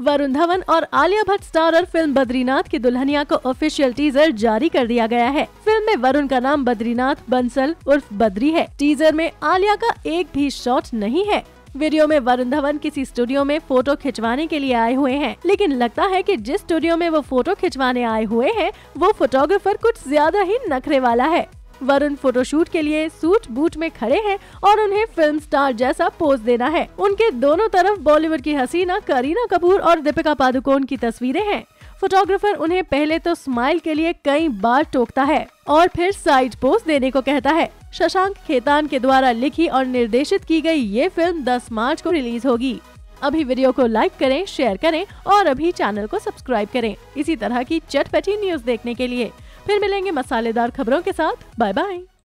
वरुण धवन और Alia Bhatt starrer film Badrinath Ki Dulhania को official teaser जारी कर दिया गया है। फिल्म में वरुण का नाम बद्रीनाथ बंसल उर्फ बद्री है। टीजर में आलिया का एक भी शॉट नहीं है। वीडियो में वरुण धवन किसी स्टूडियो में फोटो खिंचवाने के लिए आए हुए हैं, लेकिन लगता है कि जिस स्टूडियो में वो फोटो खिंचवाने आए हुए हैं वो फोटोग्राफर कुछ ज्यादा ही नखरे वाला है। वरुण फोटोशूट के लिए सूट बूट में खड़े हैं और उन्हें फिल्म स्टार जैसा पोज देना है। उनके दोनों तरफ बॉलीवुड की हसीना करीना कपूर और दीपिका पादुकोण की तस्वीरें हैं। फोटोग्राफर उन्हें पहले तो स्माइल के लिए कई बार टोकता है और फिर साइड पोज देने को कहता है। शशांक खेतान के द्वारा लिखी और निर्देशित की गई ये फिल्म 10 मार्च को रिलीज होगी। अभी वीडियो को लाइक करें, शेयर करें और अभी चैनल को सब्सक्राइब करें इसी तरह की चटपटी न्यूज देखने के लिए। फिर मिलेंगे मसालेदार खबरों के साथ। Bye bye.